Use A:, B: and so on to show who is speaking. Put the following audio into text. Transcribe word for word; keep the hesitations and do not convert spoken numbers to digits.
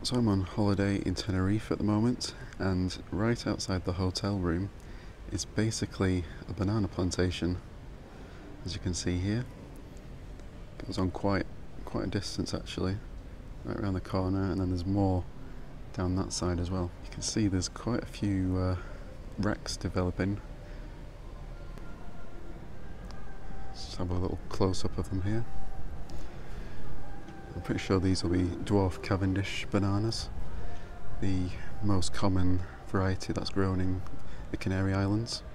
A: So I'm on holiday in Tenerife at the moment, and right outside the hotel room is basically a banana plantation, as you can see here. It goes on quite quite a distance actually, right around the corner, and then there's more down that side as well. You can see there's quite a few uh, wrecks developing. Let's have a little close-up of them here. I'm pretty sure these will be Dwarf Cavendish bananas, the most common variety that's grown in the Canary Islands.